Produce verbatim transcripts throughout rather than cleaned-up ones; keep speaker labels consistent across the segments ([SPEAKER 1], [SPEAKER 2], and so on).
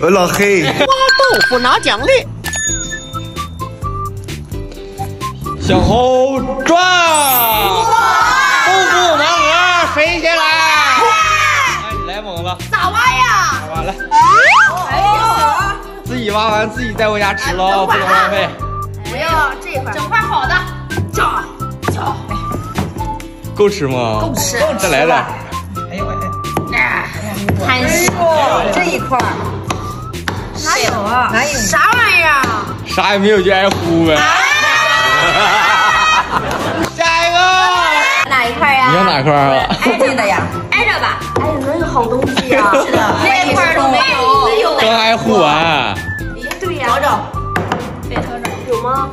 [SPEAKER 1] 我老黑。
[SPEAKER 2] 花豆腐拿奖励。
[SPEAKER 3] 向后转。豆腐盲盒飞起来。哎，你来猛了。
[SPEAKER 4] 咋挖呀？
[SPEAKER 3] 挖完了。
[SPEAKER 4] 哎呦！
[SPEAKER 3] 自己挖完自己带回家吃喽，不能浪费。
[SPEAKER 4] 不要这一块，整块好的。叫叫。
[SPEAKER 3] 够吃吗？
[SPEAKER 4] 够吃。
[SPEAKER 3] 再来点。
[SPEAKER 4] 哎呦我的。贪心。这一块。哪有啊？哪有？啥玩意儿啊？
[SPEAKER 3] 啥也没有就挨呼呗。下一个。
[SPEAKER 4] 哪一块呀？
[SPEAKER 3] 你要哪块啊？
[SPEAKER 4] 挨着的呀。挨着吧。哎，能有好东西呀。是的。这块都没有。没有。
[SPEAKER 3] 刚挨呼完。
[SPEAKER 4] 对呀。找找。对，找找。有吗？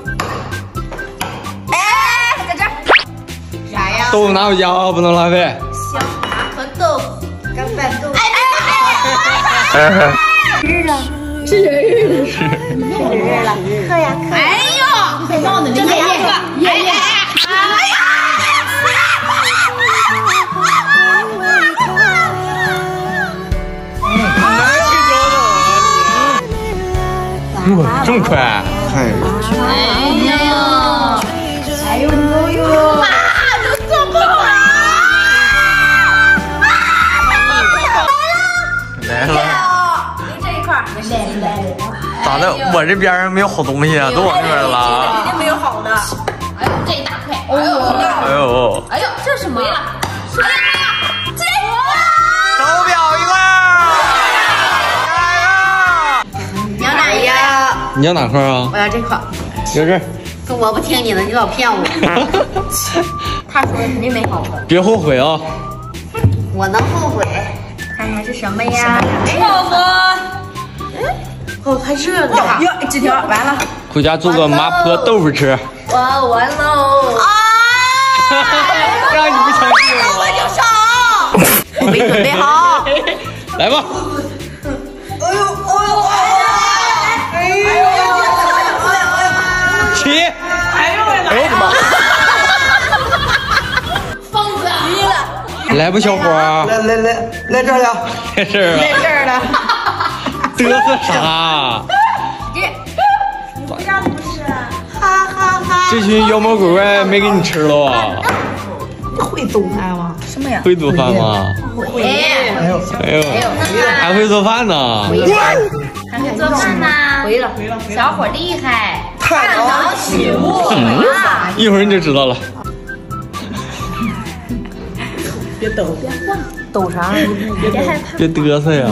[SPEAKER 4] 哎，在这儿。啥呀？
[SPEAKER 3] 豆腐拿回家啊，不能浪费。
[SPEAKER 4] 香麻和豆腐，干拌豆腐。哎哎哎！吃了，吃人了，吃人了，嗑呀嗑！哎呦，别闹呢，这还嗑！哎哎哎呀！
[SPEAKER 3] 哇，这么快！
[SPEAKER 1] 太。
[SPEAKER 4] 哎呀！哎呦呦呦！哇，都做不好！
[SPEAKER 3] 来了。
[SPEAKER 4] 就这一块，来来来。
[SPEAKER 3] 咋的？我这边没有好东西啊，都往这边了。
[SPEAKER 4] 肯定没有好的。哎呦，这一大块。哎呦，
[SPEAKER 3] 哎呦，
[SPEAKER 4] 哎呦，这是什么呀？哎呀，这
[SPEAKER 3] 手表一块。
[SPEAKER 4] 你要哪呀？
[SPEAKER 3] 你要哪块啊？
[SPEAKER 4] 我要这块。
[SPEAKER 3] 在这儿。
[SPEAKER 4] 可我不听你的，你老骗我。他说的肯定没好的。
[SPEAKER 3] 别后悔啊！
[SPEAKER 4] 我能后悔？看看是什么呀？豆腐。哦，还热呢！哟，纸条完了。
[SPEAKER 3] 回家做个麻婆豆腐吃。
[SPEAKER 4] 我完喽！啊！
[SPEAKER 3] 让你不相信
[SPEAKER 4] 我就上。我没准备好。
[SPEAKER 3] 来吧。
[SPEAKER 4] 哎呦，哎呦，哎呦，哎呦！
[SPEAKER 3] 起！
[SPEAKER 4] 哎呦我的妈！疯子！急了！
[SPEAKER 3] 来吧，小伙儿。
[SPEAKER 1] 来来来，来这儿了。
[SPEAKER 3] 来这儿了。
[SPEAKER 4] 来这儿了。
[SPEAKER 3] 嘚瑟啥？
[SPEAKER 4] 这，你不让不是？哈哈哈！
[SPEAKER 3] 这群妖魔鬼怪没给你吃了啊？
[SPEAKER 4] 会做饭吗？什么呀？
[SPEAKER 3] 会做饭吗？
[SPEAKER 4] 会。
[SPEAKER 1] 哎呦
[SPEAKER 3] 哎呦，还会做饭呢？
[SPEAKER 4] 还会做饭呢？回了回了，小伙厉害，
[SPEAKER 1] 太
[SPEAKER 4] 能起雾啊！
[SPEAKER 3] 一会儿你就知道了。
[SPEAKER 4] 别抖，别晃，抖啥？别害怕，
[SPEAKER 3] 别嘚瑟呀！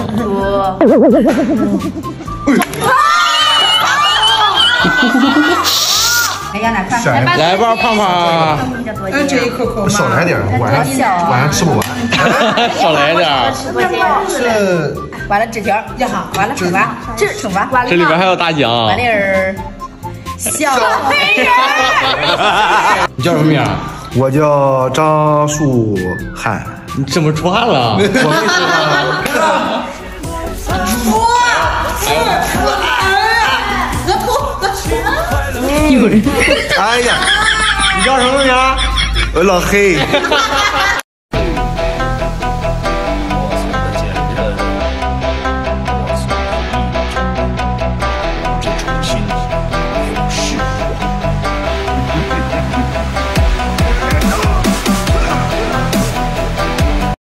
[SPEAKER 4] 哎呀，哪看？
[SPEAKER 3] 来吧，胖胖。
[SPEAKER 4] 嗯，这一口口
[SPEAKER 1] 少来点，晚上晚上吃不完。
[SPEAKER 3] 少来点。
[SPEAKER 1] 是。
[SPEAKER 4] 完了纸条，呀好，完了惩罚，这是惩罚，完了。
[SPEAKER 3] 这里边还有大奖。
[SPEAKER 4] 完了儿，小黑人。
[SPEAKER 3] 你叫什么名？
[SPEAKER 1] 我叫张树汉。
[SPEAKER 3] 你怎么出汗了？
[SPEAKER 1] 我没说话。
[SPEAKER 3] 有人。
[SPEAKER 1] 哎呀，
[SPEAKER 3] 你叫什么名？
[SPEAKER 1] 我老黑。